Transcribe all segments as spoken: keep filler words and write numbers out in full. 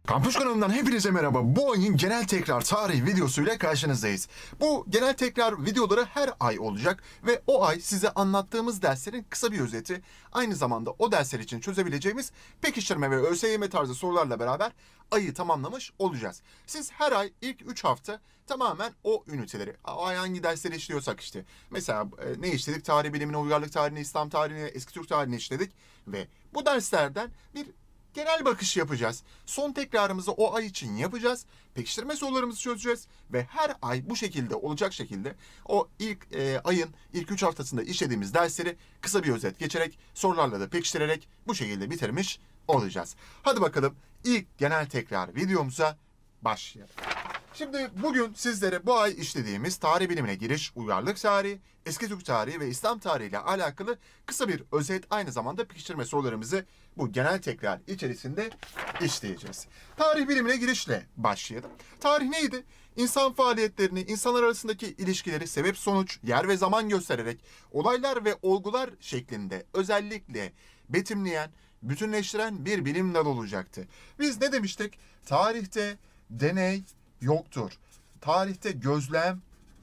Kampüs kanalından hepinize merhaba. Bu ayın genel tekrar tarih videosuyla karşınızdayız. Bu genel tekrar videoları her ay olacak ve o ay size anlattığımız derslerin kısa bir özeti, aynı zamanda o dersler için çözebileceğimiz pekiştirme ve ÖSYM tarzı sorularla beraber ayı tamamlamış olacağız. Siz her ay ilk üç hafta tamamen o üniteleri, o ay hangi dersleri işliyorsak işte. Mesela e, ne işledik? Tarih bilimine, uygarlık tarihine, İslam tarihine, eski Türk tarihine işledik ve bu derslerden bir genel bakış yapacağız. Son tekrarımızı o ay için yapacağız. Pekiştirme sorularımızı çözeceğiz. Ve her ay bu şekilde olacak şekilde o ilk e, ayın ilk üç haftasında işlediğimiz dersleri kısa bir özet geçerek, sorularla da pekiştirerek bu şekilde bitirmiş olacağız. Hadi bakalım ilk genel tekrar videomuza başlayalım. Şimdi bugün sizlere bu ay işlediğimiz tarih bilimine giriş, uygarlık tarihi, eski Türk tarihi ve İslam tarihi ile alakalı kısa bir özet, aynı zamanda pekiştirme sorularımızı bu genel tekrar içerisinde işleyeceğiz. Tarih bilimine girişle başlayalım. Tarih neydi? İnsan faaliyetlerini, insanlar arasındaki ilişkileri sebep sonuç, yer ve zaman göstererek olaylar ve olgular şeklinde özellikle betimleyen, bütünleştiren bir bilim dalı olacaktı. Biz ne demiştik? Tarihte deney yoktur. Tarihte gözlem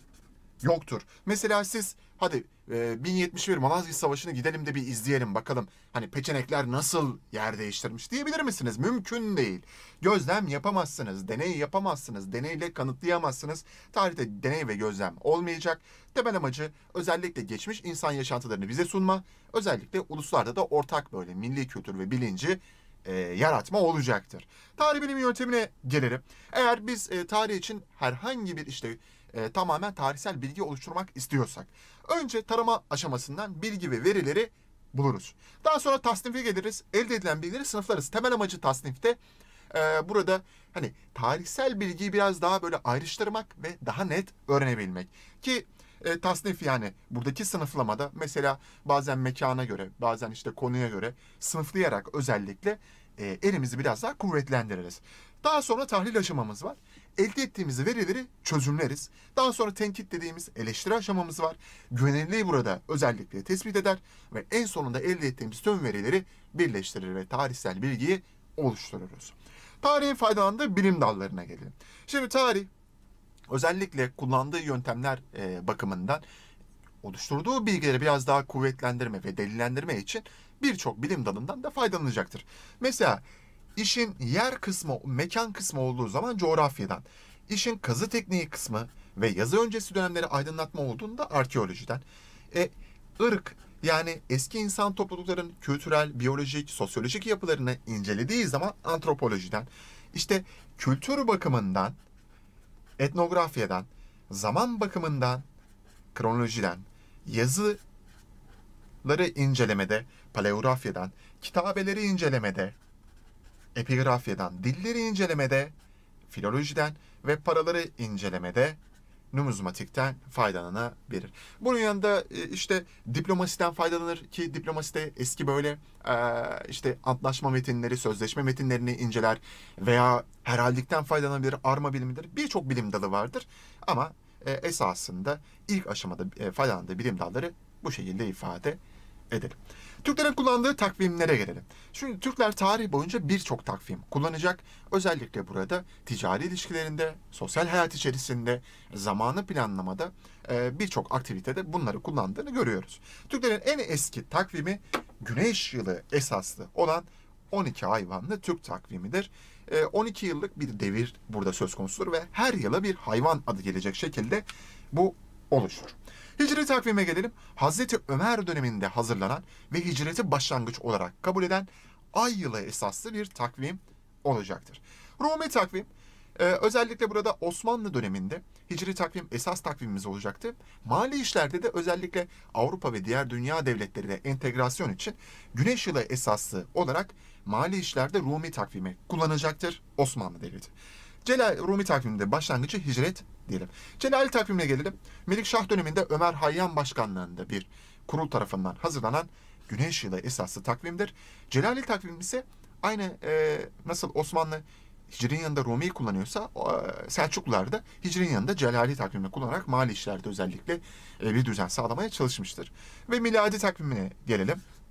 yoktur. Mesela siz hadi e, bin yetmiş bir Malazgirt Savaşı'nı gidelim de bir izleyelim bakalım. Hani peçenekler nasıl yer değiştirmiş diyebilir misiniz? Mümkün değil. Gözlem yapamazsınız, deney yapamazsınız, deneyle kanıtlayamazsınız. Tarihte deney ve gözlem olmayacak. Temel amacı özellikle geçmiş insan yaşantılarını bize sunma. Özellikle uluslarda da ortak böyle milli kültür ve bilinci E, yaratma olacaktır. Tarih bilimi yöntemine gelelim. Eğer biz e, tarih için herhangi bir işte e, tamamen tarihsel bilgi oluşturmak istiyorsak, önce tarama aşamasından bilgi ve verileri buluruz. Daha sonra tasnife geliriz. Elde edilen bilgileri sınıflarız. Temel amacı tasnifte e, burada hani tarihsel bilgiyi biraz daha böyle ayrıştırmak ve daha net öğrenebilmek. Ki E, tasnif yani buradaki sınıflamada mesela bazen mekana göre, bazen işte konuya göre sınıflayarak özellikle e, elimizi biraz daha kuvvetlendiririz. Daha sonra tahlil aşamamız var. Elde ettiğimiz verileri çözümleriz. Daha sonra tenkit dediğimiz eleştiri aşamamız var. Güvenilirliği burada özellikle tespit eder ve en sonunda elde ettiğimiz tüm verileri birleştirir ve tarihsel bilgiyi oluştururuz. Tarihin faydalandığı bilim dallarına gelelim. Şimdi tarih özellikle kullandığı yöntemler e, bakımından oluşturduğu bilgileri biraz daha kuvvetlendirme ve delillendirme için birçok bilim dalından da faydalanacaktır. Mesela işin yer kısmı, mekan kısmı olduğu zaman coğrafyadan, işin kazı tekniği kısmı ve yazı öncesi dönemleri aydınlatma olduğunda arkeolojiden, e, ırk yani eski insan toplulukların kültürel, biyolojik, sosyolojik yapılarını incelediği zaman antropolojiden, işte kültür bakımından etnografyadan, zaman bakımından kronolojiden, yazıları incelemede paleografyadan, kitabeleri incelemede epigrafyadan, dilleri incelemede filolojiden ve paraları incelemede numizmatikten faydalanabilir. Bunun yanında işte diplomasiden faydalanır ki diplomaside eski böyle işte antlaşma metinleri, sözleşme metinlerini inceler veya heraldikten faydalanabilir, arma bilimidir. Birçok bilim dalı vardır ama esasında ilk aşamada faydalandığı bilim dalları bu şekilde ifade edelim. Türklerin kullandığı takvimlere gelelim. Şimdi Türkler tarih boyunca birçok takvim kullanacak. Özellikle burada ticari ilişkilerinde, sosyal hayat içerisinde, zamanı planlamada birçok aktivitede bunları kullandığını görüyoruz. Türklerin en eski takvimi güneş yılı esaslı olan on iki hayvanlı Türk takvimidir. on iki yıllık bir devir burada söz konusudur ve her yıla bir hayvan adı gelecek şekilde bu oluşur. Hicri takvime gelelim. Hazreti Ömer döneminde hazırlanan ve hicreti başlangıç olarak kabul eden ay yılı esaslı bir takvim olacaktır. Rumi takvim e, özellikle burada Osmanlı döneminde hicri takvim esas takvimimiz olacaktı. Mali işlerde de özellikle Avrupa ve diğer dünya devletleriyle entegrasyon için güneş yılı esaslı olarak mali işlerde Rumi takvimi kullanacaktır Osmanlı Devleti. Celal Rumi takviminde başlangıcı hicret diyelim. Celali takvimine gelelim. Melikşah döneminde Ömer Hayyam başkanlığında bir kurul tarafından hazırlanan güneş yılı esaslı takvimdir. Celali takvim ise aynı e, nasıl Osmanlı Hicrin yanında Rumi'yi kullanıyorsa e, Selçuklular da Hicrin yanında Celali takvimini kullanarak mali işlerde özellikle e, bir düzen sağlamaya çalışmıştır. Ve miladi takvimine gelelim.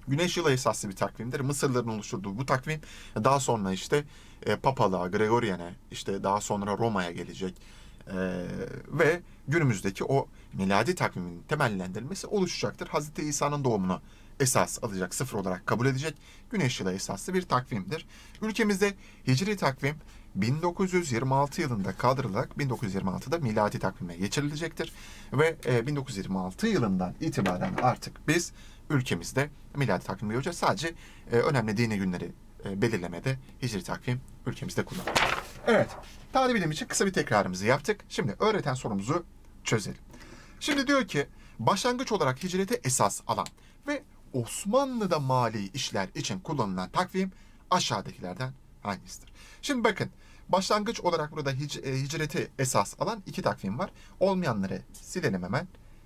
Güneş yılı esaslı bir takvimdir. Mısırlıların oluşturduğu bu takvim daha sonra işte e, Papalığa, Gregorian'e, işte daha sonra Roma'ya gelecek. E, ve günümüzdeki o miladi takvimin temellendirilmesi oluşacaktır. Hazreti İsa'nın doğumunu esas alacak, sıfır olarak kabul edecek Güneş yılı esaslı bir takvimdir. Ülkemizde Hicri takvim bin dokuz yüz yirmi altı yılında kaldırılarak bin dokuz yüz yirmi altıda miladi takvime geçirilecektir. Ve e, bin dokuz yüz yirmi altı yılından itibaren artık biz ülkemizde miladi takvim göreceğiz. Sadece e, önemli dini günleri e, belirlemede Hicri takvim ülkemizde kullanılıyor. Evet, tarih bilim için kısa bir tekrarımızı yaptık. Şimdi öğreten sorumuzu çözelim. Şimdi diyor ki başlangıç olarak hicreti esas alan ve Osmanlı'da mali işler için kullanılan takvim aşağıdakilerden hangisidir? Şimdi bakın, başlangıç olarak burada hic e, hicreti esas alan iki takvim var. Olmayanları silelim hemen.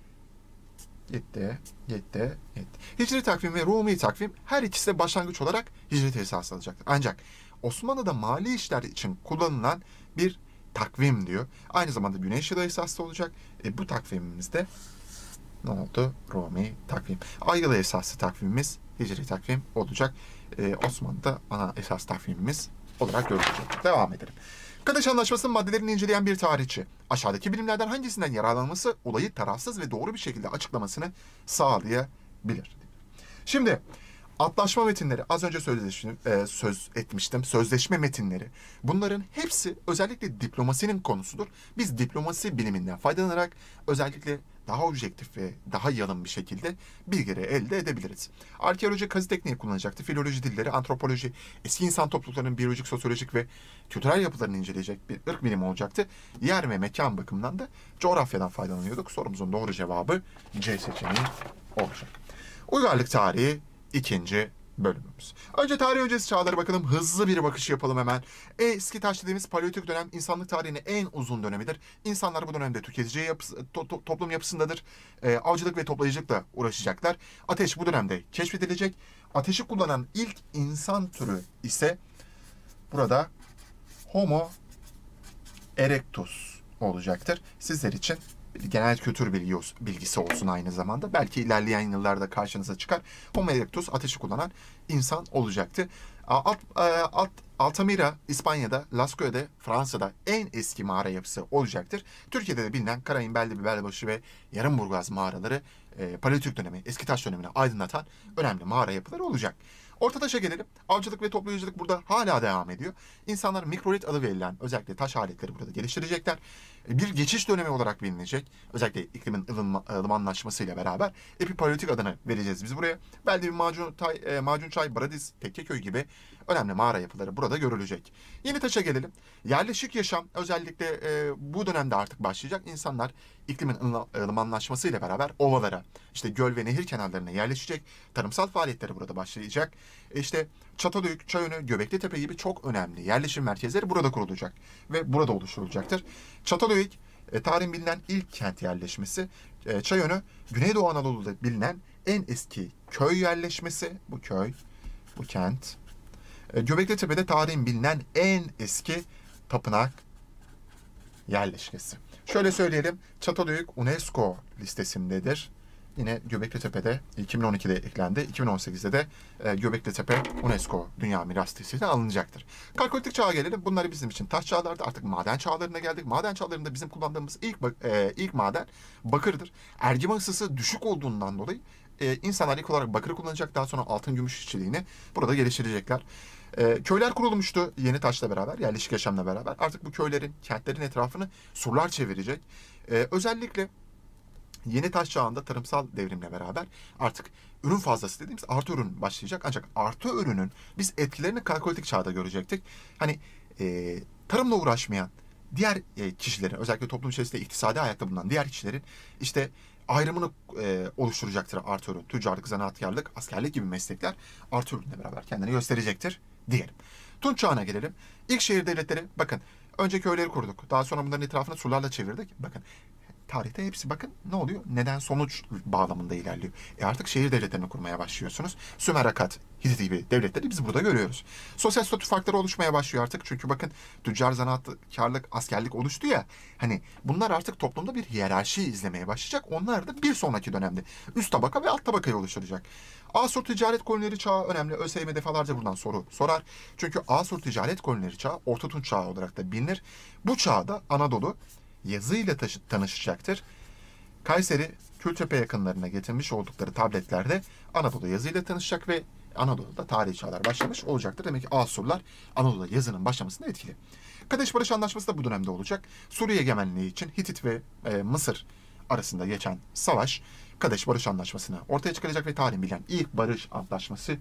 Gitti, gitti, gitti. Hicri takvim ve Rumi takvim her ikisi de başlangıç olarak hicreti esas alacaktır. Ancak Osmanlı'da mali işler için kullanılan bir takvim diyor. Aynı zamanda güneş yılı esaslı olacak. E, bu takvimimizde ne oldu? Rumi takvim. Ay yılı esaslı takvimimiz hicri takvim olacak. E, Osmanlı'da ana esas takvimimiz olarak görülecek. Devam edelim. Kadeş Anlaşması'nın maddelerini inceleyen bir tarihçi, aşağıdaki bilimlerden hangisinden yararlanması olayı tarafsız ve doğru bir şekilde açıklamasını sağlayabilir? Şimdi antlaşma metinleri, az önce sözleşme, e, söz etmiştim, sözleşme metinleri, bunların hepsi özellikle diplomasinin konusudur. Biz diplomasi biliminden faydalanarak özellikle daha objektif ve daha yalın bir şekilde bilgileri elde edebiliriz. Arkeoloji kazı tekniği kullanacaktı. Filoloji dilleri, antropoloji, eski insan topluluklarının biyolojik, sosyolojik ve kültürel yapılarını inceleyecek bir ırk bilimi olacaktı. Yer ve mekan bakımından da coğrafyadan faydalanıyorduk. Sorumuzun doğru cevabı C seçeneği olacak. Uygarlık tarihi ikinci bölümümüz. Önce tarih öncesi çağlara bakalım. Hızlı bir bakış yapalım hemen. Eski taş dediğimiz Paleolitik dönem insanlık tarihinin en uzun dönemidir. İnsanlar bu dönemde tüketici yapısı, to, to, toplum yapısındadır. E, avcılık ve toplayıcılıkla uğraşacaklar. Ateş bu dönemde keşfedilecek. Ateşi kullanan ilk insan türü ise burada Homo erectus olacaktır. Sizler için genel kültür bilgisi olsun aynı zamanda. Belki ilerleyen yıllarda karşınıza çıkar. Homo erectus ateşi kullanan insan olacaktı. Alt, alt, Altamira İspanya'da, Lascaux'de Fransa'da en eski mağara yapısı olacaktır. Türkiye'de de bilinen Karayın, Beldibi, Belbaşı ve Yarımburgaz mağaraları e, Paleolitik dönemi, eski taş dönemini aydınlatan önemli mağara yapıları olacak. Ortataş'a gelelim. Avcılık ve toplayıcılık burada hala devam ediyor. İnsanlar mikrolit adı verilen özellikle taş aletleri burada geliştirecekler. Bir geçiş dönemi olarak bilinecek. Özellikle iklimin ılınma, ılımanlaşmasıyla beraber epipaleolitik adını vereceğiz biz buraya. Beldibi, Macuntay, e, Macunçay, Bradiz, Tekkeköy gibi önemli mağara yapıları burada görülecek. Yenitaş'a gelelim. Yerleşik yaşam özellikle e, bu dönemde artık başlayacak. İnsanlar iklimin ılımanlaşmasıyla beraber ovalara, işte göl ve nehir kenarlarına yerleşecek. Tarımsal faaliyetleri burada başlayacak. İşte Çatalhöyük, Çayönü, Göbeklitepe gibi çok önemli yerleşim merkezleri burada kurulacak ve burada oluşturulacaktır. Çatalhöyük, e, tarihin bilinen ilk kent yerleşmesi. E, Çayönü, Güneydoğu Anadolu'da bilinen en eski köy yerleşmesi. Bu köy, bu kent. E, Göbeklitepe'de tarihin bilinen en eski tapınak yerleşkesi. Şöyle söyleyelim, Çatalhöyük UNESCO listesindedir. Yine Göbeklitepe'de iki bin on ikide eklendi. iki bin on sekizde de e, Göbeklitepe UNESCO Dünya Miras Listesi'ne alınacaktır. Kalkolitik çağa gelelim. Bunları bizim için taş çağlardı. Artık maden çağlarına geldik. Maden çağlarında bizim kullandığımız ilk e, ilk maden bakırdır. Ergime ısısı düşük olduğundan dolayı e, insanlar ilk olarak bakırı kullanacak. Daha sonra altın gümüş işçiliğini burada geliştirecekler. E, köyler kurulmuştu yeni taşla beraber, yerleşik yaşamla beraber. Artık bu köylerin, kentlerin etrafını surlar çevirecek. E, özellikle Yeni taş çağında tarımsal devrimle beraber artık ürün fazlası dediğimiz artı ürün başlayacak. Ancak artı ürünün biz etkilerini kalkolitik çağda görecektik. Hani e, tarımla uğraşmayan diğer e, kişilerin, özellikle toplum içerisinde iktisadi hayatta bulunan diğer kişilerin işte ayrımını e, oluşturacaktır artı ürün. Tüccarlık, zanaatkarlık, askerlik gibi meslekler artı ürünle beraber kendini gösterecektir diyelim. Tunç çağına gelelim. İlk şehir devletleri, bakın önce köyleri kurduk. Daha sonra bunların etrafını surlarla çevirdik. Bakın tarihte hepsi bakın ne oluyor? Neden sonuç bağlamında ilerliyor. E artık şehir devletlerini kurmaya başlıyorsunuz. Sümer, Akkad, Hitit gibi devletleri biz burada görüyoruz. Sosyal statü farkları oluşmaya başlıyor artık. Çünkü bakın tüccar, zanaatkarlık, askerlik oluştu ya. Hani bunlar artık toplumda bir hiyerarşi izlemeye başlayacak. Onlar da bir sonraki dönemde üst tabaka ve alt tabakayı oluşturacak. Asur ticaret kolonileri çağı önemli. ÖSYM defalarca buradan soru sorar. Çünkü Asur ticaret kolonileri çağı Orta Tunç çağı olarak da bilinir. Bu çağda Anadolu yazıyla taşı, tanışacaktır. Kayseri, Kültepe yakınlarına getirmiş oldukları tabletlerde Anadolu yazıyla tanışacak ve Anadolu'da tarihi çağlar başlamış olacaktır. Demek ki Asurlar Anadolu'da yazının başlamasında etkili. Kadeş Barış Anlaşması da bu dönemde olacak. Suriye egemenliği için Hitit ve e, Mısır arasında geçen savaş Kadeş Barış Anlaşması'nı ortaya çıkaracak ve tarihin bilen ilk barış antlaşması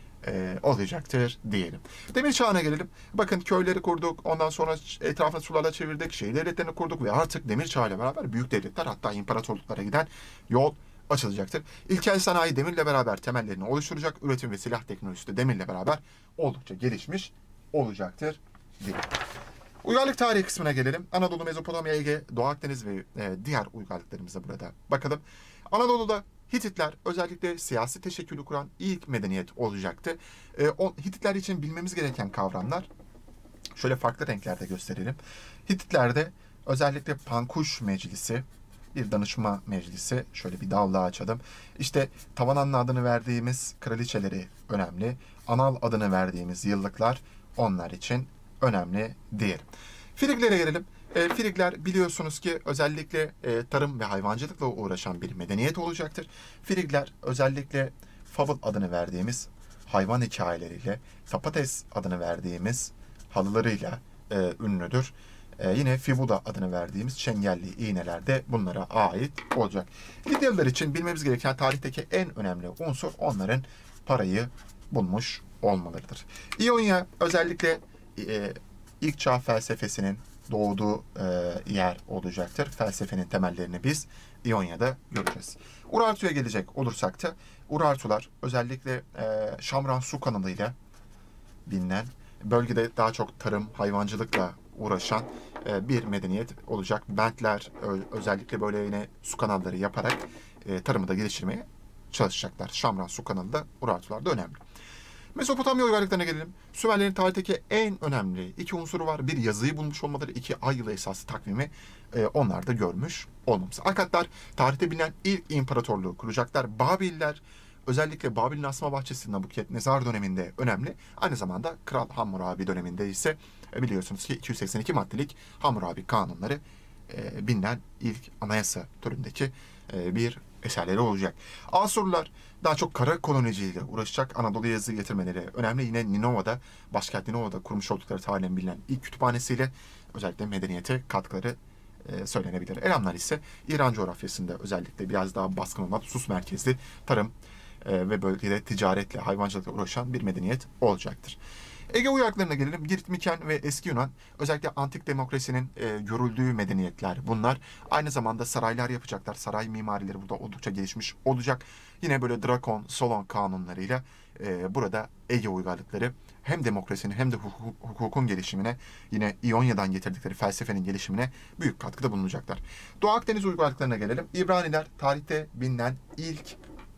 e, olacaktır diyelim. Demir Çağı'na gelelim. Bakın köyleri kurduk, ondan sonra etrafını sularla çevirdik, şehir devletlerini kurduk ve artık Demir Çağı ile beraber büyük devletler hatta imparatorluklara giden yol açılacaktır. İlkel sanayi demirle beraber temellerini oluşturacak, üretim ve silah teknolojisi de demirle beraber oldukça gelişmiş olacaktır diyelim. Uygarlık tarihi kısmına gelelim. Anadolu, Mezopotamya, Ege, Doğu Akdeniz ve e, diğer uygarlıklarımıza burada bakalım. Anadolu'da Hititler özellikle siyasi teşekkülü kuran ilk medeniyet olacaktı. E, o, Hititler için bilmemiz gereken kavramlar şöyle farklı renklerde gösterelim. Hititler'de özellikle Pankuş Meclisi, bir danışma meclisi. Şöyle bir dalda açalım. İşte Tavananlı adını verdiğimiz kraliçeleri önemli. Anal adını verdiğimiz yıllıklar onlar için önemli diyelim. Friglere gelelim. E, Frigler biliyorsunuz ki özellikle e, tarım ve hayvancılıkla uğraşan bir medeniyet olacaktır. Frigler özellikle Fable adını verdiğimiz hayvan hikayeleriyle, Tapates adını verdiğimiz halılarıyla e, ünlüdür. E, yine Fibuda adını verdiğimiz çengelli iğneler de bunlara ait olacak. Lidyalılar için bilmemiz gereken tarihteki en önemli unsur onların parayı bulmuş olmalarıdır. İonya özellikle e, ilk çağ felsefesinin doğduğu e, yer olacaktır. Felsefenin temellerini biz İonya'da göreceğiz. Urartu'ya gelecek olursak da Urartular özellikle e, Şamran su kanalıyla bilinen, bölgede daha çok tarım, hayvancılıkla uğraşan e, bir medeniyet olacak. Bentler ö- özellikle böyle yine su kanalları yaparak e, tarımı da geliştirmeye çalışacaklar. Şamran su kanalı da Urartularda önemli. Mezopotamya uygarlıklarına gelelim. Sümerlerin tarihteki en önemli iki unsuru var. Bir, yazıyı bulmuş olmaları, iki, ay yılı esaslı takvimi e, onlar da görmüş olmamız. Akkadlar tarihte bilinen ilk imparatorluğu kuracaklar. Babiller özellikle Babil'in asma bahçesi Nabukadnezar döneminde önemli. Aynı zamanda Kral Hammurabi döneminde ise e, biliyorsunuz ki iki yüz seksen iki maddelik Hammurabi kanunları e, bilinen ilk anayasa türündeki e, bir eserleri olacak. Asurlular daha çok kara koloniciyle uğraşacak. Anadolu'ya yazı getirmeleri önemli. Yine Ninova'da, başkent Ninova'da kurmuş oldukları tarihen bilinen ilk kütüphanesiyle özellikle medeniyete katkıları e, söylenebilir. Elamlar ise İran coğrafyasında özellikle biraz daha baskın olan Sus merkezli tarım e, ve bölgede ticaretle, hayvancılıkla uğraşan bir medeniyet olacaktır. Ege uygarlıklarına gelelim. Girit, Miken ve Eski Yunan özellikle antik demokrasinin e, görüldüğü medeniyetler bunlar. Aynı zamanda saraylar yapacaklar. Saray mimarileri burada oldukça gelişmiş olacak. Yine böyle Drakon, Solon kanunlarıyla e, burada Ege uygarlıkları hem demokrasinin hem de hukuk, hukukun gelişimine, yine İonya'dan getirdikleri felsefenin gelişimine büyük katkıda bulunacaklar. Doğu Akdeniz uygarlıklarına gelelim. İbraniler tarihte bilinen ilk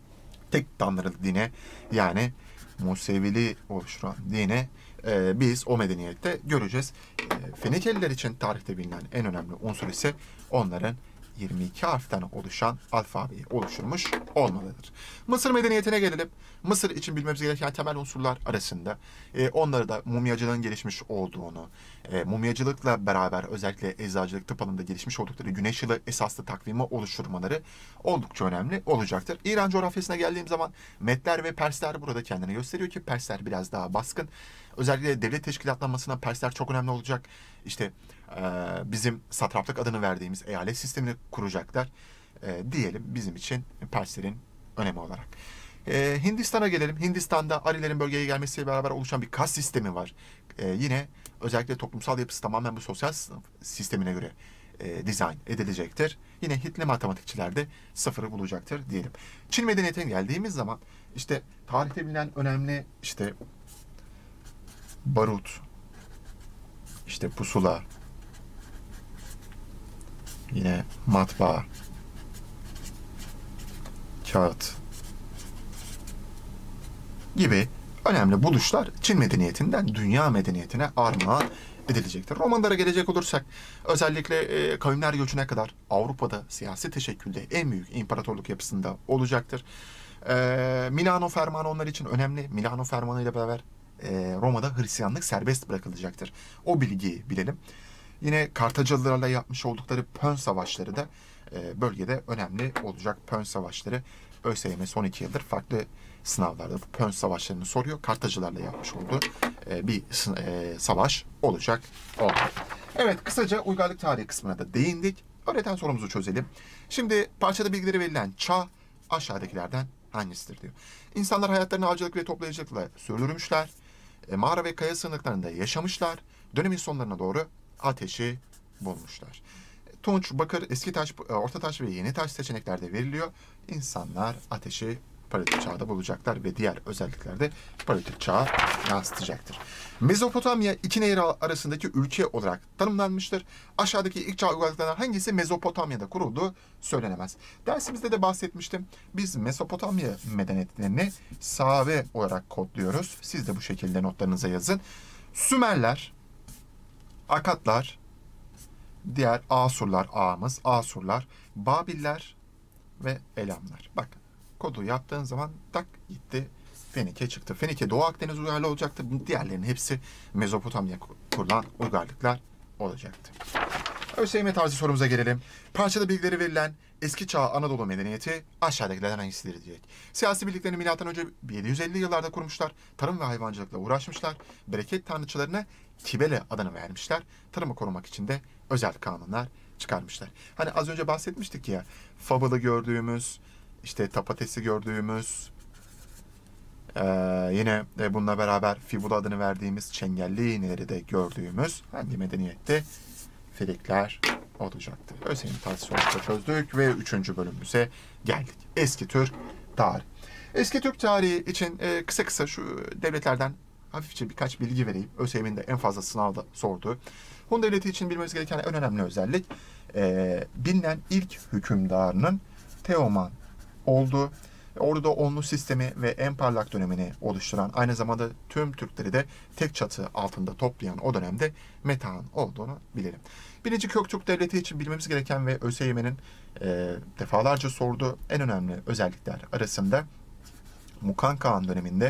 tek tanrılı dine, yani Musevili oluşturan dine e, biz o medeniyette göreceğiz. E, Fenikeliler için tarihte bilinen en önemli unsur ise onların yirmi iki harften oluşan alfabeyi oluşturmuş olmalıdır. Mısır medeniyetine gelelim. Mısır için bilmemiz gereken temel unsurlar arasında e, onları da mumyacılığın gelişmiş olduğunu, e, mumyacılıkla beraber özellikle eczacılık, tıp alanında gelişmiş oldukları güneş yılı esaslı takvimi oluşturmaları oldukça önemli olacaktır. İran coğrafyasına geldiğim zaman Medler ve Persler burada kendini gösteriyor ki Persler biraz daha baskın. Özellikle devlet teşkilatlanmasına Persler çok önemli olacak. İşte e, bizim satraplık adını verdiğimiz eyalet sistemini kuracaklar. E, diyelim bizim için Perslerin önemi olarak. E, Hindistan'a gelelim. Hindistan'da Arilerin bölgeye gelmesiyle beraber oluşan bir kas sistemi var. E, yine özellikle toplumsal yapısı tamamen bu sosyal sınıf sistemine göre e, dizayn edilecektir. Yine Hitli matematikçiler de sıfırı bulacaktır diyelim. Çin medeniyetine geldiğimiz zaman işte tarihte bilinen önemli işte barut, işte pusula, Yine matbaa, kağıt gibi önemli buluşlar Çin medeniyetinden dünya medeniyetine armağan edilecektir. Romanlara gelecek olursak özellikle e, kavimler göçüne kadar Avrupa'da siyasi teşekkülde en büyük imparatorluk yapısında olacaktır. E, Milano Fermanı onlar için önemli. Milano Fermanı ile beraber e, Roma'da Hristiyanlık serbest bırakılacaktır. O bilgiyi bilelim. Yine Kartacalılarla yapmış oldukları Pön Savaşları da e, bölgede önemli olacak. Pön Savaşları ÖSYM son iki yıldır farklı sınavlarda bu Pön Savaşlarını soruyor. Kartacılarla yapmış olduğu e, bir e, savaş olacak. O. Evet, kısaca uygarlık tarihi kısmına da değindik. Öğreten sorumuzu çözelim. Şimdi parçada bilgileri verilen çağ aşağıdakilerden hangisidir diyor. İnsanlar hayatlarını avcılık ve toplayıcılıkla sürdürmüşler. E, mağara ve kaya sığınaklarında yaşamışlar. Dönemin sonlarına doğru ateşi bulmuşlar. Tunç, bakır, eski taş, orta taş ve yeni taş seçeneklerde veriliyor. İnsanlar ateşi Paleolitik çağda bulacaklar ve diğer özellikler de Paleolitik çağa yansıtacaktır. Mezopotamya iki nehir arasındaki ülke olarak tanımlanmıştır. Aşağıdaki ilk çağ uygarlıklarından hangisi Mezopotamya'da kurulduğu söylenemez. Dersimizde de bahsetmiştim. Biz Mezopotamya medeniyetlerini Save olarak kodluyoruz. Siz de bu şekilde notlarınıza yazın. Sümerler, Akatlar, diğer Asurlar, ağamız, Asurlar, Babiller ve Elamlar. Bakın, kodu yaptığın zaman tak gitti, Fenike çıktı. Fenike Doğu Akdeniz uygarlığı olacaktı. Diğerlerinin hepsi Mezopotamya kurulan uygarlıklar olacaktı. ÖSYM tarzı sorumuza gelelim. Parçada bilgileri verilen eski çağ Anadolu medeniyeti aşağıdakilerden hangisidir diyecek. Siyasi birliklerini milattan önce yedi yüz elli yıllarda kurmuşlar. Tarım ve hayvancılıkla uğraşmışlar. Bereket tanrıçalarına Kibele adını vermişler. Tarımı korumak için de özel kanunlar çıkarmışlar. Hani az önce bahsetmiştik ya, Fable'ı gördüğümüz, işte Tapates'i gördüğümüz, ee, yine e, bununla beraber Fibula adını verdiğimiz Çengelli iğneleri de gördüğümüz hangi medeniyette Frikler olacaktı. ÖSYM tarzı soruları çözdük ve üçüncü bölümümüze geldik. Eski Türk tarih. Eski Türk tarihi için e, kısa kısa şu devletlerden hafifçe birkaç bilgi vereyim. ÖSYM'in de en fazla sınavda sorduğu. Hun Devleti için bilmemiz gereken en önemli özellik e, bilinen ilk hükümdarının Teoman olduğu. Orada onlu sistemi ve en parlak dönemini oluşturan, aynı zamanda tüm Türkleri de tek çatı altında toplayan o dönemde Metehan olduğunu bilelim. Birinci Köktürk Devleti için bilmemiz gereken ve ÖSYM'nin e, defalarca sorduğu en önemli özellikler arasında Mukan Kağan döneminde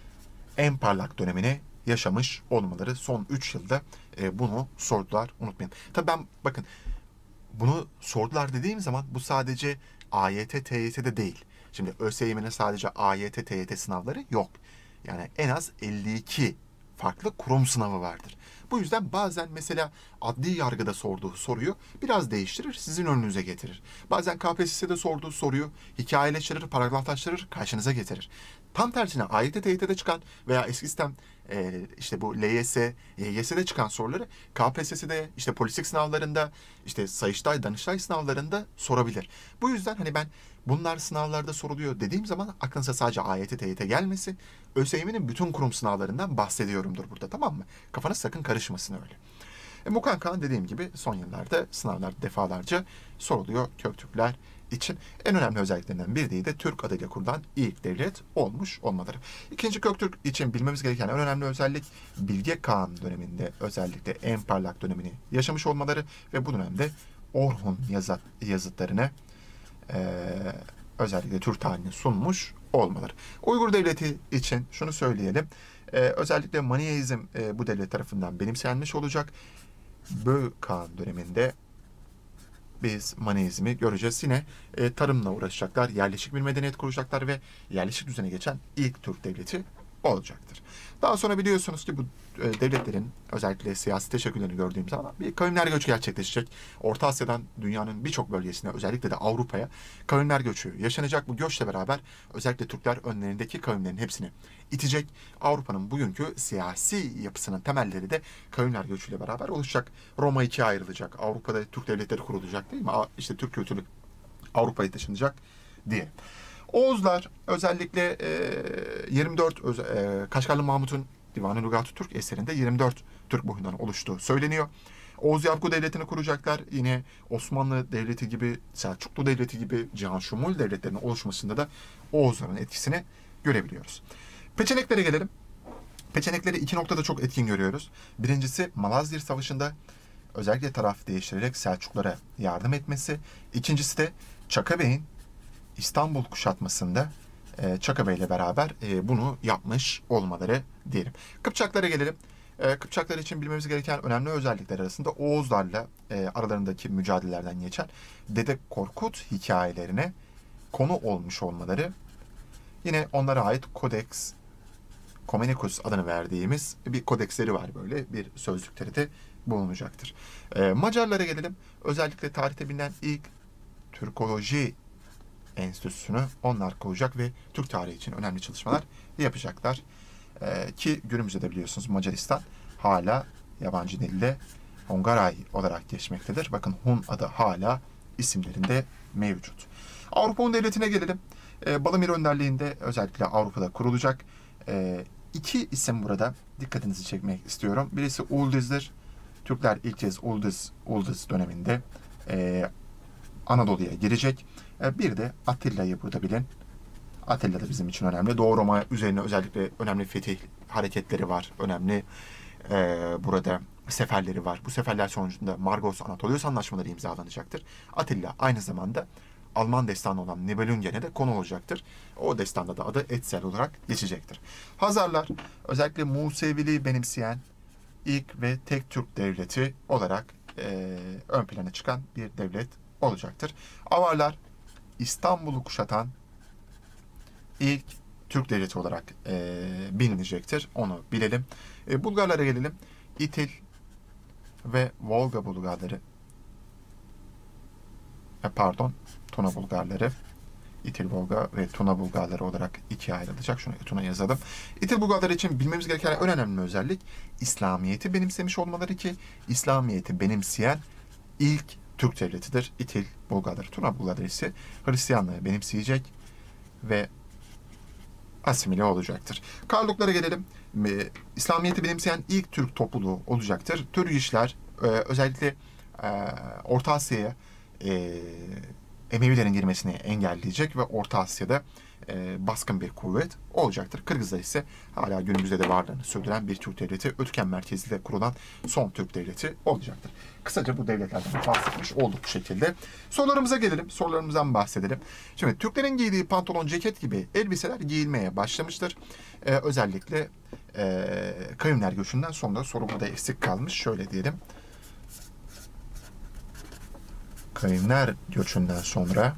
en parlak dönemini yaşamış olmaları. Son üç yılda e, bunu sordular, unutmayın. Tabii ben bakın bunu sordular dediğim zaman bu sadece A Y T, T Y T'de değil. Şimdi ÖSYM'nin sadece A Y T, T Y T sınavları yok. Yani en az elli iki farklı kurum sınavı vardır. Bu yüzden bazen mesela adli yargıda sorduğu soruyu biraz değiştirir, sizin önünüze getirir. Bazen K P S S'de sorduğu soruyu hikayeleştirir, paragraflaştırır, karşınıza getirir. Tam tersine A Y T, T Y T'de çıkan veya eski sistem e, işte bu L Y S, Y Y S'de çıkan soruları K P S S'de, işte polislik sınavlarında, işte Sayıştay, Danıştay sınavlarında sorabilir. Bu yüzden hani ben bunlar sınavlarda soruluyor dediğim zaman aklınıza sadece A Y T, T Y T gelmesin. ÖSYM'nin bütün kurum sınavlarından bahsediyorumdur burada, tamam mı? Kafanız sakın karışmasın öyle. E, Mukan Kağan dediğim gibi son yıllarda sınavlar defalarca soruluyor Köktürkler için. En önemli özelliklerinden biri de Türk adıyla kurulan ilk devlet olmuş olmaları. İkinci Köktürk için bilmemiz gereken en önemli özellik Bilge Kağan döneminde özellikle en parlak dönemini yaşamış olmaları ve bu dönemde Orhun yazıt, yazıtlarını Ee, özellikle Türk tarihini sunmuş olmaları. Uygur Devleti için şunu söyleyelim. Ee, özellikle Maniheizm e, bu devlet tarafından benimsenmiş olacak. Böğ Kağan döneminde biz Maniheizmi göreceğiz. Yine e, tarımla uğraşacaklar, yerleşik bir medeniyet kuracaklar ve yerleşik düzene geçen ilk Türk devleti olacaktır. Daha sonra biliyorsunuz ki bu e, devletlerin özellikle siyasi teşekküllerini gördüğümüz zaman bir kavimler göçü gerçekleşecek. Orta Asya'dan dünyanın birçok bölgesine, özellikle de Avrupa'ya kavimler göçü yaşanacak. Bu göçle beraber özellikle Türkler önlerindeki kavimlerin hepsini itecek. Avrupa'nın bugünkü siyasi yapısının temelleri de kavimler göçüyle beraber oluşacak. Roma ikiye ayrılacak. Avrupa'da Türk devletleri kurulacak değil mi? İşte Türk kültürü Avrupa'ya taşınacak diye. Oğuzlar özellikle e, yirmi dört öz, e, Kaşgarlı Mahmut'un Divan-ı Lügat-ı Türk eserinde yirmi dört Türk boyundan oluştuğu söyleniyor. Oğuz Yavgu Devleti'ni kuracaklar. Yine Osmanlı Devleti gibi, Selçuklu Devleti gibi Cihan Şumul devletlerinin oluşmasında da Oğuzların etkisini görebiliyoruz. Peçeneklere gelelim. Peçenekleri iki noktada çok etkin görüyoruz. Birincisi Malazgirt Savaşı'nda özellikle taraf değiştirerek Selçuklara yardım etmesi. İkincisi de Çaka Bey'in İstanbul kuşatmasında e, Çaka Bey ile beraber e, bunu yapmış olmaları diyelim. Kıpçaklara gelelim. E, Kıpçaklar için bilmemiz gereken önemli özellikler arasında Oğuzlarla e, aralarındaki mücadelelerden geçen Dede Korkut hikayelerine konu olmuş olmaları. Yine onlara ait Codex Comenius adını verdiğimiz bir kodeksleri var, böyle bir sözlükleri de bulunacaktır. E, Macarlara gelelim. Özellikle tarihte bilinen ilk Türkoloji Enstitüsü'nü onlar kuracak ve Türk tarihi için önemli çalışmalar yapacaklar. E, ki günümüzde de biliyorsunuz Macaristan hala yabancı dilde Hongaray olarak geçmektedir. Bakın Hun adı hala isimlerinde mevcut. Avrupa Hun Devleti'ne gelelim. E, Balamir önderliğinde özellikle Avrupa'da kurulacak. E, iki isim burada dikkatinizi çekmek istiyorum. Birisi Uldiz'dir. Türkler ilk kez Uldiz, Uldiz döneminde e, Anadolu'ya girecek. E, bir de Atilla'yı burada bilin. Atilla da bizim için önemli. Doğu Roma üzerine özellikle önemli fetih hareketleri var. Önemli e, burada seferleri var. Bu seferler sonucunda Margos Anatolios anlaşmaları imzalanacaktır. Atilla aynı zamanda Alman destanı olan Nibelungen'e de konu olacaktır. O destanda da adı Etzel olarak geçecektir. Hazarlar özellikle Museviliği benimseyen ilk ve tek Türk devleti olarak e, ön plana çıkan bir devlet olacaktır. Avarlar İstanbul'u kuşatan ilk Türk devleti olarak e, bilinecektir. Onu bilelim. E, Bulgarlara gelelim. İtil ve Volga Bulgarları e, pardon Tuna Bulgarları İtil Volga ve Tuna Bulgarları olarak ikiye ayrılacak. Şunu Tuna yazalım. İtil Bulgarları için bilmemiz gereken en önemli özellik İslamiyet'i benimsemiş olmaları ki İslamiyet'i benimseyen ilk Türk devletidir. İtil Bulgarları. Tuna Bulgarları ise Hristiyanlığı benimseyecek ve asimile olacaktır. Karluklara gelelim. İslamiyet'i benimseyen ilk Türk topluluğu olacaktır. Türgişler e, özellikle e, Orta Asya'ya e, Emevilerin girmesini engelleyecek ve Orta Asya'da e, baskın bir kuvvet olacaktır. Kırgızlar ise hala günümüzde de varlığını sürdüren bir Türk devleti, Ötüken merkezli kurulan son Türk devleti olacaktır. Kısaca bu devletlerden bahsetmiş olduk bu şekilde. Sorularımıza gelelim, sorularımızdan bahsedelim. Şimdi Türklerin giydiği pantolon, ceket gibi elbiseler giyilmeye başlamıştır. E, özellikle e, kavimler göçünden sonra soru burada eksik kalmış. Şöyle diyelim. Kavimler göçünden sonra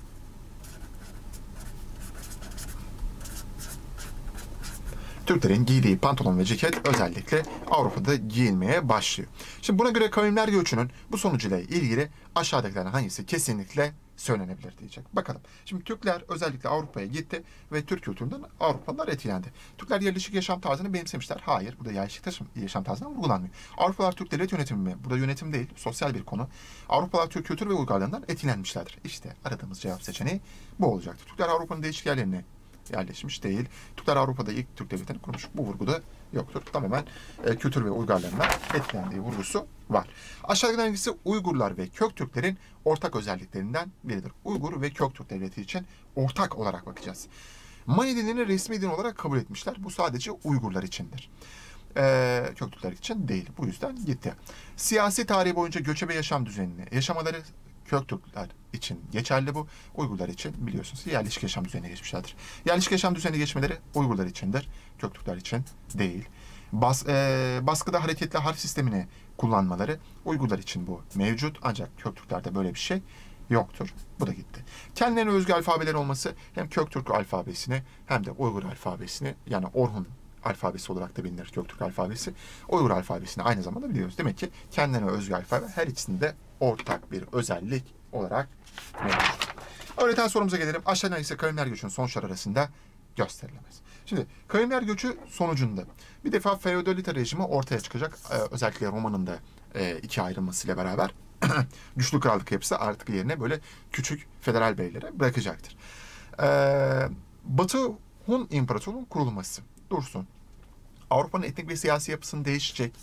Türklerin giydiği pantolon ve ceket özellikle Avrupa'da giyilmeye başlıyor. Şimdi buna göre kavimler göçünün bu sonucuyla ilgili aşağıdakilerden hangisi kesinlikle söylenebilir diyecek. Bakalım. Şimdi Türkler özellikle Avrupa'ya gitti ve Türk kültüründen Avrupalılar etkilendi. Türkler yerleşik yaşam tarzını benimsemişler. Hayır, burada yerleşik yaşam tarzından vurgulanmıyor. Avrupalılar Türk devlet yönetimi mi? Burada yönetim değil, sosyal bir konu. Avrupalılar Türk kültür ve uygarlığından etkilenmişlerdir. İşte aradığımız cevap seçeneği bu olacaktır. Türkler Avrupa'nın değişik yerlerine yerleşmiş değil. Türkler Avrupa'da ilk Türk devletini kurmuş. Bu vurguda yoktur. Tamamen e, kültür ve uygarlığından etkilendiği vurgusu var. Aşağıdakilerden hangisi Uygurlar ve Köktürklerin ortak özelliklerinden biridir? Uygur ve Köktürk devleti için ortak olarak bakacağız. Mani dinini resmi din olarak kabul etmişler. Bu sadece Uygurlar içindir. Ee, Köktürkler için değil. Bu yüzden gitti. Siyasi tarihi boyunca göçebe yaşam düzenini yaşamaları Köktürkler için geçerli bu. Uygurlar için biliyorsunuz yerleşik yaşam düzenine geçmişlerdir. Yerleşik yaşam düzenine geçmeleri Uygurlar içindir. Köktürkler için değil. Bas, e, baskıda hareketli harf sistemini kullanmaları Uygurlar için bu mevcut. Ancak Köktürklerde böyle bir şey yoktur. Bu da gitti. Kendilerine özgü alfabeleri olması hem Köktürk alfabesini hem de Uygur alfabesini, yani Orhun alfabesi olarak da bilinir Köktürk alfabesi. Uygur alfabesini aynı zamanda biliyoruz. Demek ki kendine özgü alfabe her ikisinde ortak bir özellik olarak mevcut. Öğreten sorumuza gelelim. Aşağıdan ise kavimler göçünün sonuçları arasında gösterilemez. Şimdi kavimler göçü sonucunda bir defa feodalite rejimi ortaya çıkacak. Ee, özellikle Roma'nın da e, ikiye ayrılmasıyla beraber güçlü krallık yapısı artık yerine böyle küçük federal beylere bırakacaktır. Ee, Batı Hun İmparatorluğu'nun kurulması dursun. Avrupa'nın etnik ve siyasi yapısını değişecek.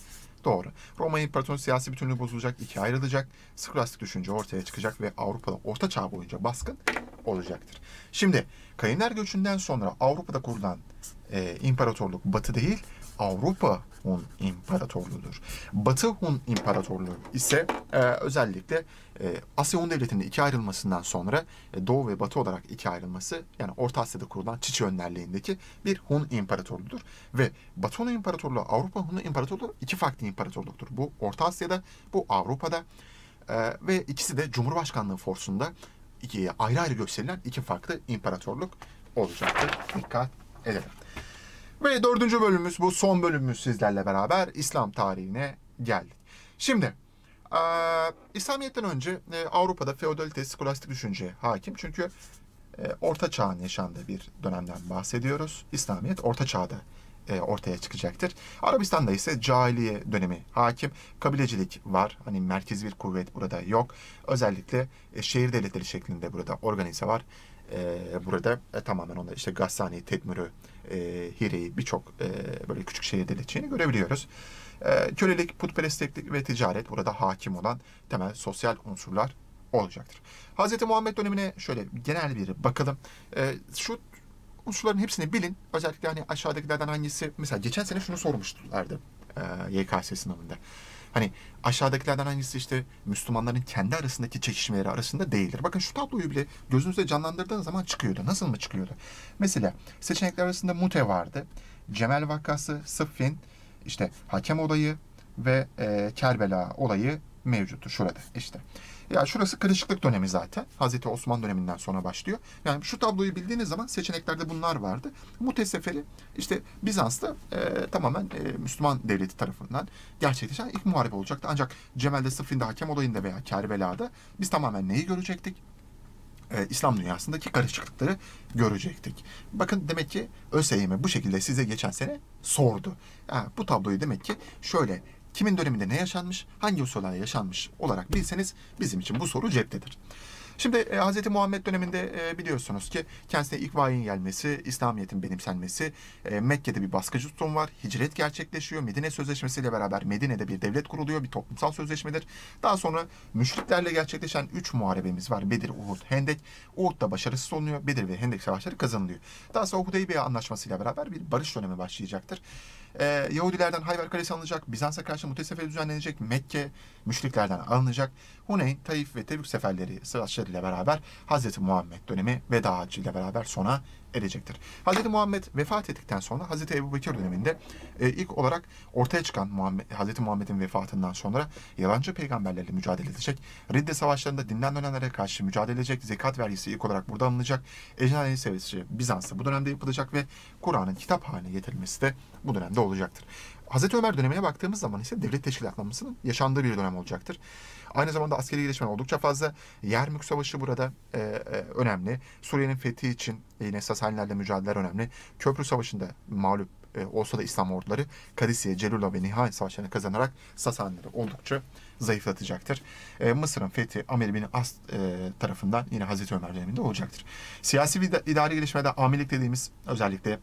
Doğru. Roma İmparatorluğu siyasi bütünlüğü bozulacak, ikiye ayrılacak, skolastik düşünce ortaya çıkacak ve Avrupa'da Orta Çağ boyunca baskın olacaktır. Şimdi Kayınlar göçünden sonra Avrupa'da kurulan e, imparatorluk Batı değil, Avrupa Hun İmparatorluğu'dur. Batı Hun İmparatorluğu ise e, özellikle e, Asya Hun Devleti'nin ikiye ayrılmasından sonra e, Doğu ve Batı olarak ikiye ayrılması, yani Orta Asya'da kurulan Çiçi önderliğindeki bir Hun İmparatorluğu'dur. Ve Batı Hun İmparatorluğu, Avrupa Hun İmparatorluğu iki farklı imparatorluktur. Bu Orta Asya'da, bu Avrupa'da e, ve ikisi de Cumhurbaşkanlığı forsunda ikiye ayrı ayrı gösterilen iki farklı imparatorluk olacaktır. Dikkat edelim. Ve dördüncü bölümümüz, bu son bölümümüz sizlerle beraber İslam tarihine geldik. Şimdi e, İslamiyet'ten önce e, Avrupa'da feodalite, skolastik düşünce hakim. Çünkü e, Orta Çağ'ın yaşandığı bir dönemden bahsediyoruz. İslamiyet Orta Çağ'da e, ortaya çıkacaktır. Arabistan'da ise cahiliye dönemi hakim. Kabilecilik var. Hani merkezi bir kuvvet burada yok. Özellikle e, şehir devletleri şeklinde burada organize var. E, burada e, tamamen onlar işte Gassani, Tedmür'ü, e, Hire'yi, birçok e, böyle küçük şehir devletçiğini görebiliyoruz. E, kölelik, putperestlik ve ticaret burada hakim olan temel sosyal unsurlar olacaktır. Hazreti Muhammed dönemine şöyle genel bir bakalım. E, şu unsurların hepsini bilin. Özellikle hani aşağıdakilerden hangisi, mesela geçen sene şunu sormuşlardı e, Y K S sınavında. Hani aşağıdakilerden hangisi işte Müslümanların kendi arasındaki çekişmeleri arasında değildir. Bakın şu tabloyu bile gözünüzde canlandırdığınız zaman çıkıyordu. Nasıl mı çıkıyordu? Mesela seçenekler arasında Mute vardı. Cemel vakası, Sıffin, işte hakem olayı ve e, Kerbela olayı mevcuttu şurada işte. Ya şurası karışıklık dönemi zaten. Hazreti Osman döneminden sonra başlıyor. Yani şu tabloyu bildiğiniz zaman seçeneklerde bunlar vardı. Mute Seferi işte Bizans'ta e, tamamen e, Müslüman devleti tarafından gerçekleşen ilk muharebe olacaktı. Ancak Cemal'de, Sıffin'de, hakem olayında veya Kerbela'da biz tamamen neyi görecektik? Ee, İslam dünyasındaki karışıklıkları görecektik. Bakın demek ki ÖSYM bu şekilde size geçen sene sordu. Ha, bu tabloyu demek ki şöyle kimin döneminde ne yaşanmış, hangi usullerle yaşanmış olarak bilseniz bizim için bu soru ceptedir. Şimdi e, Hz. Muhammed döneminde e, biliyorsunuz ki kendisine ilk vahyin gelmesi, İslamiyet'in benimsenmesi, e, Mekke'de bir baskıcı tutum var, hicret gerçekleşiyor, Medine Sözleşmesi ile beraber Medine'de bir devlet kuruluyor, bir toplumsal sözleşmedir. Daha sonra müşriklerle gerçekleşen üç muharebemiz var. Bedir, Uhud, Hendek. Uhud'da başarısız olunuyor, Bedir ve Hendek savaşları kazanılıyor. Daha sonra Hudeybiye Anlaşması ile beraber bir barış dönemi başlayacaktır. Ee, Yahudilerden Hayber Kalesi alınacak, Bizans'a karşı Muteseferi düzenlenecek, Mekke müşriklerden alınacak, Huneyn, Taif ve Tebük seferleri savaşlarıyla beraber Hz. Muhammed dönemi veda haccı ile beraber sona erecektir. Hz. Muhammed vefat ettikten sonra Hz. Ebubekir döneminde e, ilk olarak ortaya çıkan Muhammed, Hz. Muhammed'in vefatından sonra yalancı peygamberlerle mücadele edecek, Ridde savaşlarında dinden dönenlere karşı mücadele edecek, zekat vergisi ilk olarak burada alınacak, Ecnani Savaşı Bizans'ta bu dönemde yapılacak ve Kur'an'ın kitap haline getirilmesi de bu dönemde olacaktır. Hazreti Ömer dönemine baktığımız zaman ise devlet teşkilatlanmasının yaşandığı bir dönem olacaktır. Aynı zamanda askeri gelişmeler oldukça fazla. Yermük Savaşı burada e, e, önemli. Suriye'nin fethi için yine Sasanilerle mücadeleler önemli. Köprü Savaşı'nda mağlup e, olsa da İslam orduları Kadisiye, Celula ve Nihai Savaşlarını kazanarak Sasanileri oldukça zayıflatacaktır. E, Mısır'ın fethi Amir bin As e, tarafından yine Hazreti Ömer döneminde olacaktır. Siyasi ve idari gelişmelerde amilik dediğimiz özellikle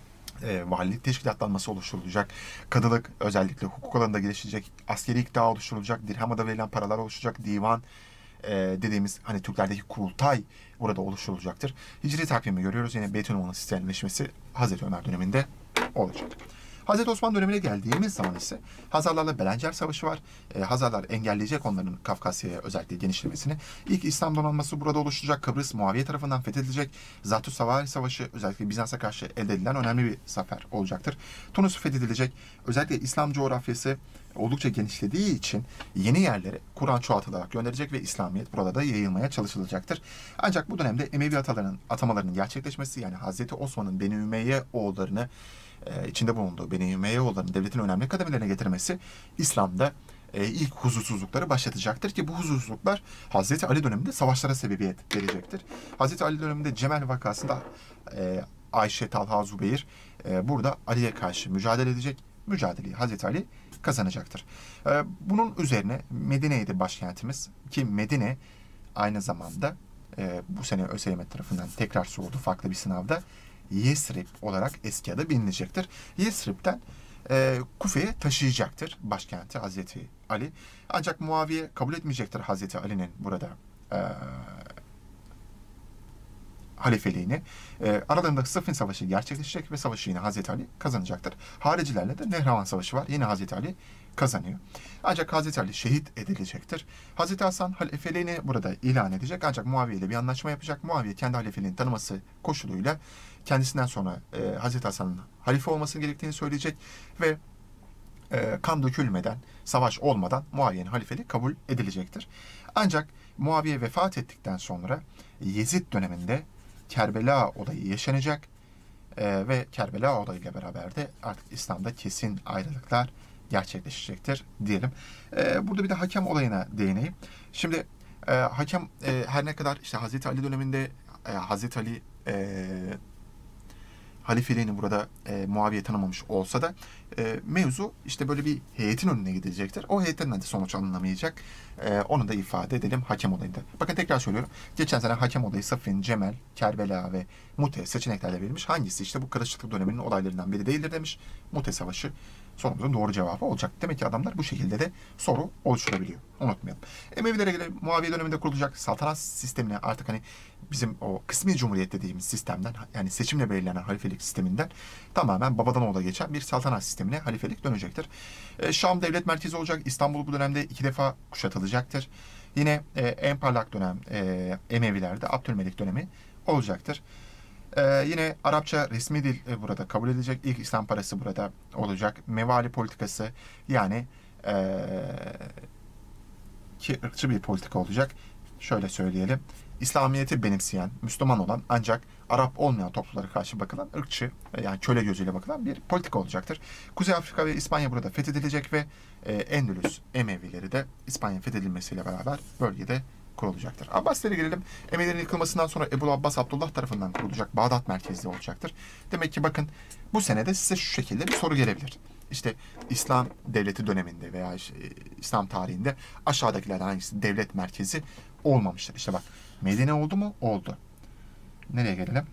E, valilik teşkilatlanması oluşturulacak. Kadılık özellikle hukuk alanında gelişecek. Askeri iktidar oluşturulacak. Dirhamada verilen paralar oluşacak. Divan e, dediğimiz hani Türklerdeki kurultay burada oluşturulacaktır. Hicri takvimi görüyoruz. Yine Beytülmal'ın sistemleşmesi Hazreti Ömer döneminde olacak. Hazreti Osman dönemine geldiğimiz zaman ise Hazarlarla Belencer Savaşı var. E, Hazarlar engelleyecek onların Kafkasya'ya özellikle genişlemesini. İlk İslam donanması burada oluşacak. Kıbrıs Muaviye tarafından fethedilecek. Zat-ı Savari Savaşı özellikle Bizans'a karşı elde edilen önemli bir zafer olacaktır. Tunus fethedilecek. Özellikle İslam coğrafyası oldukça genişlediği için yeni yerlere Kur'an çoğaltılarak gönderilecek ve İslamiyet burada da yayılmaya çalışılacaktır. Ancak bu dönemde Emevi atalarının atamalarının gerçekleşmesi, yani Hazreti Osman'ın Beni Ümeyye oğullarını e, içinde bulunduğu Beni Ümeyye oğullarının devletin önemli kademelerine getirmesi İslam'da e, ilk huzursuzlukları başlatacaktır ki bu huzursuzluklar Hazreti Ali döneminde savaşlara sebebiyet verecektir. Hazreti Ali döneminde Cemel vakasında e, Ayşe, Talha, Zübeyir e, burada Ali'ye karşı mücadele edecek. Mücadeleyi Hazreti Ali kazanacaktır. E, bunun üzerine Medine'ydi başkentimiz ki Medine aynı zamanda e, bu sene ÖSYM tarafından tekrar soruldu farklı bir sınavda. Yesrib olarak eski adı bilinecektir. Yesrib'den e, Kufe'ye taşıyacaktır başkenti Hazreti Ali. Ancak Muaviye kabul etmeyecektir Hazreti Ali'nin burada e, halifeliğini. E, aralarında Sıffin Savaşı gerçekleşecek ve savaşı yine Hazreti Ali kazanacaktır. Haricilerle de Nehravan Savaşı var. Yine Hazreti Ali kazanıyor. Ancak Hazreti Ali şehit edilecektir. Hazreti Hasan halifeliğini burada ilan edecek. Ancak Muaviye ile bir anlaşma yapacak. Muaviye kendi halifeliğini tanıması koşuluyla kendisinden sonra e, Hazreti Hasan'ın halife olması gerektiğini söyleyecek ve e, kan dökülmeden, savaş olmadan Muaviye'nin halifeliği kabul edilecektir. Ancak Muaviye vefat ettikten sonra Yezid döneminde Kerbela olayı yaşanacak e, ve Kerbela olayıyla beraber de artık İslam'da kesin ayrılıklar gerçekleşecektir diyelim. E, burada bir de hakem olayına değineyim. Şimdi e, hakem e, her ne kadar işte Hazreti Ali döneminde e, Hazreti Ali e, halifeliğini burada e, Muaviye tanımamış olsa da e, mevzu işte böyle bir heyetin önüne gidecektir. O heyetten de sonuç alınamayacak. E, onu da ifade edelim hakem olayında. Bakın tekrar söylüyorum. Geçen sene hakem olayı Sıffin, Cemel, Kerbela ve Mute seçeneklerle verilmiş. Hangisi işte bu karışıklık döneminin olaylarından biri değildir demiş. Mute Savaşı sorumuzun doğru cevabı olacak. Demek ki adamlar bu şekilde de soru oluşturabiliyor. Unutmayalım. Emevilere göre Muaviye döneminde kurulacak saltanat sistemine artık hani bizim o kısmi cumhuriyet dediğimiz sistemden yani seçimle belirlenen halifelik sisteminden tamamen babadan oğula geçen bir saltanat sistemine halifelik dönecektir. E, Şam devlet merkezi olacak. İstanbul bu dönemde iki defa kuşatılacaktır. Yine e, en parlak dönem e, Emevilerde Abdülmelik dönemi olacaktır. Ee, yine Arapça resmi dil e, burada kabul edilecek. İlk İslam parası burada olacak. Mevali politikası yani e, ki ırkçı bir politika olacak. Şöyle söyleyelim. İslamiyet'i benimseyen, Müslüman olan ancak Arap olmayan toplumlara karşı bakılan ırkçı yani köle gözüyle bakılan bir politika olacaktır. Kuzey Afrika ve İspanya burada fethedilecek ve e, Endülüs Emevileri de İspanya fethedilmesiyle beraber bölgede kurulacaktır. Abbasilere gelelim. Emevilerin yıkılmasından sonra Ebu Abbas Abdullah tarafından kurulacak Bağdat merkezli olacaktır. Demek ki bakın bu senede size şu şekilde bir soru gelebilir. İşte İslam devleti döneminde veya işte İslam tarihinde aşağıdakilerden hangisi devlet merkezi olmamıştır? İşte bak Medine oldu mu? Oldu. Nereye gelelim?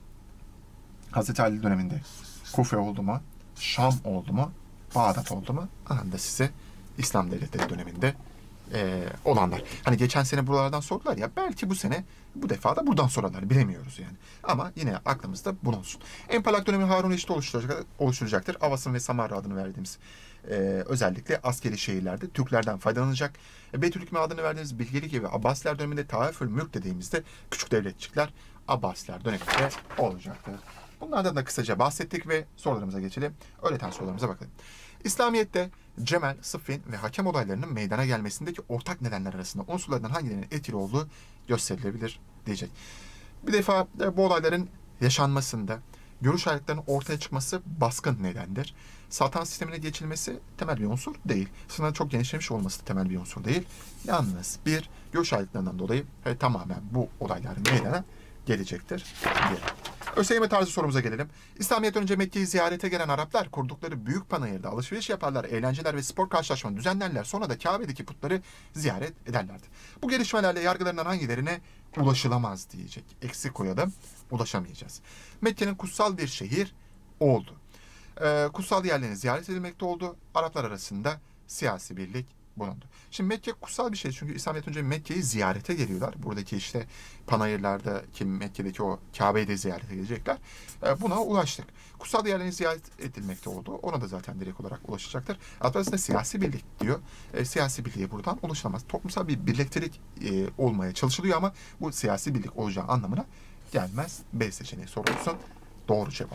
Hazreti Ali döneminde Kufe oldu mu? Şam oldu mu? Bağdat oldu mu? Aha da size İslam devletleri döneminde e, olanlar. Hani geçen sene buralardan sordular ya belki bu sene bu defa da buradan sorarlar. Bilemiyoruz yani. Ama yine aklımızda bulunsun. En parlak dönemi Harun Reşit oluşturacak, oluşturacaktır. Avasın ve Samarra adını verdiğimiz e, özellikle askeri şehirlerde Türklerden faydalanacak. E, Beytülhükme adını verdiğimiz Bilgelik ve Abbasiler döneminde Taifül Mülk dediğimizde küçük devletçikler Abbasiler döneminde olacaktır. Bunlardan da kısaca bahsettik ve sorularımıza geçelim. Öğreten sorularımıza bakalım. İslamiyet'te Cemel, Sıffin ve hakem olaylarının meydana gelmesindeki ortak nedenler arasında unsurlardan hangilerinin etkili olduğu gösterilebilir diyecek. Bir defa bu olayların yaşanmasında görüş ayrılıklarının ortaya çıkması baskın nedendir. Saltanat sistemine geçilmesi temel bir unsur değil. Sınırın çok genişlemiş olması temel bir unsur değil. Yalnız bir görüş ayrılıklarından dolayı e, tamamen bu olayların meydana gelecektir diye. ÖSYM tarzı sorumuza gelelim. İslamiyet'ten önce Mekke'yi ziyarete gelen Araplar kurdukları büyük panayırda alışveriş yaparlar, eğlenceler ve spor karşılaşmaları düzenlerler. Sonra da Kabe'deki putları ziyaret ederlerdi. Bu gelişmelerle yargılarından hangilerine ulaşılamaz diyecek. Eksik koyalım, ulaşamayacağız. Mekke'nin kutsal bir şehir oldu. Ee, kutsal yerlerini ziyaret edilmekte oldu. Araplar arasında siyasi birlik bulundu. Şimdi Mekke kutsal bir şey çünkü İslamiyet önce Mekke'yi ziyarete geliyorlar. Buradaki işte panayırlarda ki Mekke'deki o Kabe'yi de ziyarete gelecekler. Buna ulaştık. Kutsal yerlerin ziyaret edilmekte oldu. Ona da zaten direkt olarak ulaşacaktır. Aslında siyasi birlik diyor. E, siyasi birliğe buradan ulaşılamaz. Toplumsal bir birliktelik e, olmaya çalışılıyor ama bu siyasi birlik olacağı anlamına gelmez. B seçeneği sorulsun. Doğru cevap.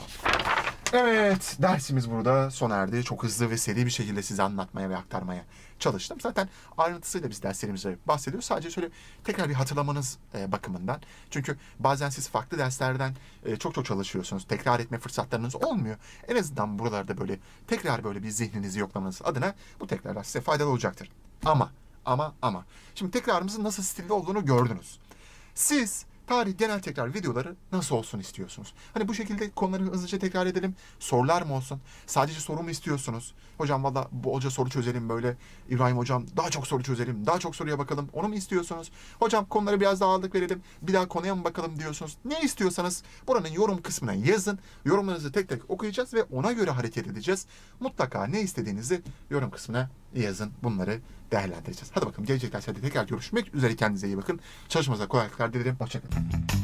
Evet, dersimiz burada sona erdi. Çok hızlı ve seri bir şekilde size anlatmaya ve aktarmaya çalıştım. Zaten ayrıntısıyla biz derslerimizde bahsediyoruz. Sadece şöyle tekrar bir hatırlamanız e, bakımından. Çünkü bazen siz farklı derslerden e, çok çok çalışıyorsunuz. Tekrar etme fırsatlarınız olmuyor. En azından buralarda böyle tekrar böyle bir zihninizi yoklamanız adına bu tekrarlar size faydalı olacaktır. Ama, ama, ama. Şimdi tekrarımızın nasıl stilde olduğunu gördünüz. Siz tarih genel tekrar videoları nasıl olsun istiyorsunuz? Hani bu şekilde konuları hızlıca tekrar edelim. Sorular mı olsun? Sadece soru mu istiyorsunuz? Hocam valla bu hoca soru çözelim böyle. İbrahim hocam daha çok soru çözelim. Daha çok soruya bakalım. Onu mu istiyorsunuz? Hocam konulara biraz daha ağırlık verelim. Bir daha konuya mı bakalım diyorsunuz? Ne istiyorsanız buranın yorum kısmına yazın. Yorumlarınızı tek tek okuyacağız ve ona göre hareket edeceğiz. Mutlaka ne istediğinizi yorum kısmına yazın. Bunları değerlendireceğiz. Hadi bakalım gelecek derslerde tekrar görüşmek üzere. Kendinize iyi bakın. Çalışmanıza kolaylıklar dilerim. Hoşçakalın.